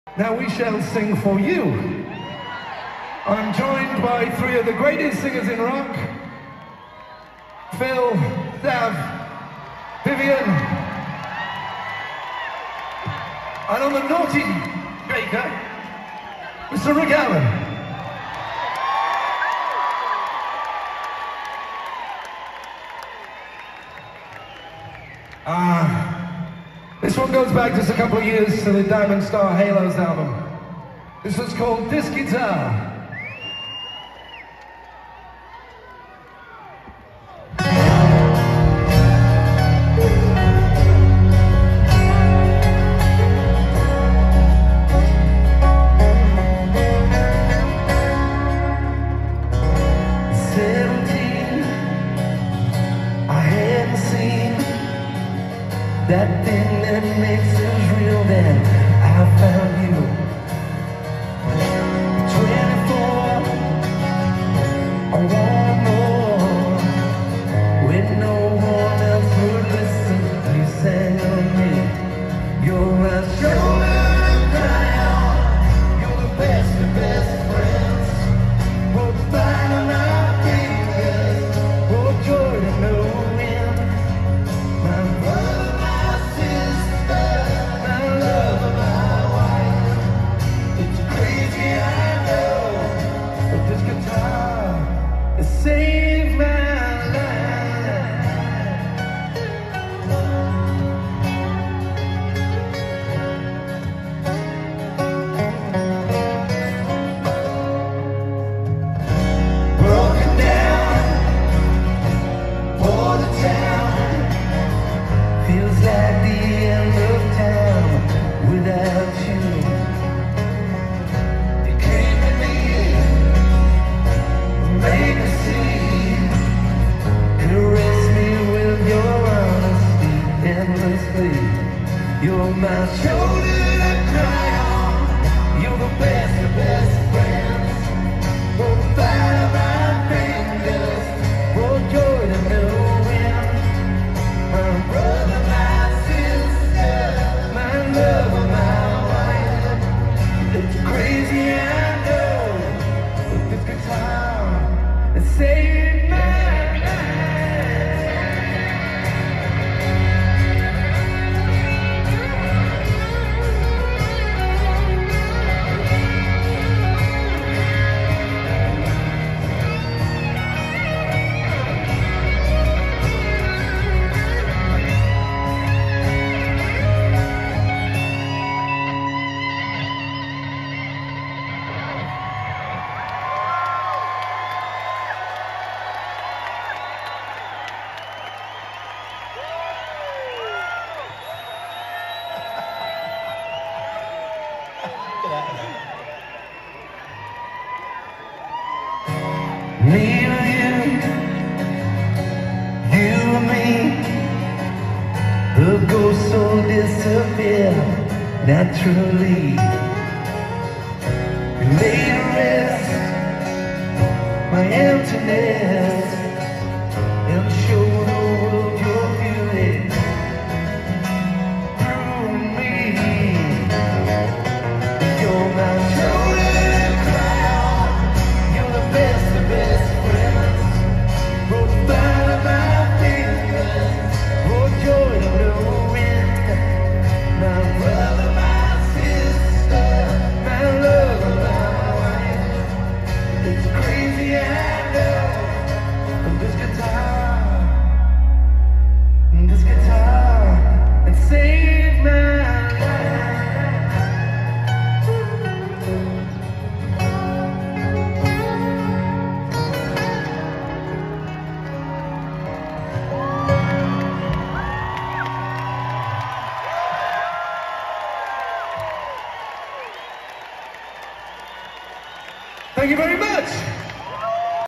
Now we shall sing for you. I'm joined by three of the greatest singers in rock: Phil, Dav, Vivian, and on the naughty baker, Mr. Rick Allen. This one goes back just a couple of years to the Diamond Star Halos album. This was called This Guitar. 17, I hadn't seen that thing that makes us real. Then I found you. 24, I want more. With no one else would listen, you sang on me. You're my shoulder to cry on. You're the best of best friends. Both fine on our fingers, both joy to no end. My brother, my sister, my love, my wife. It's crazy, I know, but this guitar has saved my life. Broken down for the town, feels like the end of town without you. You came to me, made me see, caress me with your honesty endlessly. You're my shoulder to cry on. You're the best of best friends. Both fire of my fingers, both joy to no end. My brother, my sister, my lover, my wife. It's crazy, I know, but this guitar has saved my life. Me and you and me, the ghost soul disappear naturally. You lay to rest my emptiness and show the world your beauty through me. You're my shoulder to cry on. You're the best of best friends. Both fire of my fingers, both joy to no end. My brother, my sister, my lover, my wife. It's crazy, I know, but this guitar, it saved my Thank you very much.